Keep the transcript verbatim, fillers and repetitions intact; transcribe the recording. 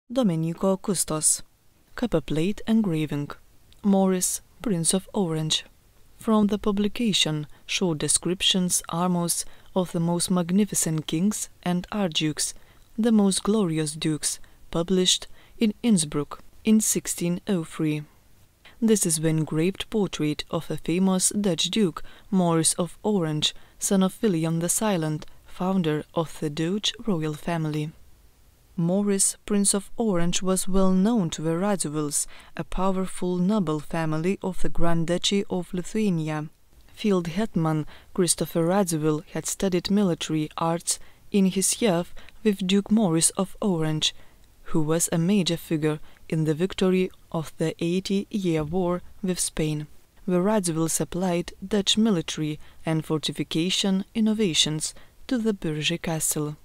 Domenico Custos. Copperplate engraving. Maurice, Prince of Orange. From the publication, short descriptions, armours of the most magnificent kings and archdukes, the most glorious dukes, published in Innsbruck in sixteen oh three. This is the engraved portrait of a famous Dutch Duke Maurice of Orange, son of William the Silent, founder of the Dutch royal family. Maurice, Prince of Orange, was well known to the Radziviłłs, a powerful noble family of the Grand Duchy of Lithuania. Field hetman Christopher Radziwiłł had studied military arts in his youth with Duke Maurice of Orange, who was a major figure in the victory of the Eighty-Year War with Spain. The Radziviłłs applied Dutch military and fortification innovations to the Biržai Castle.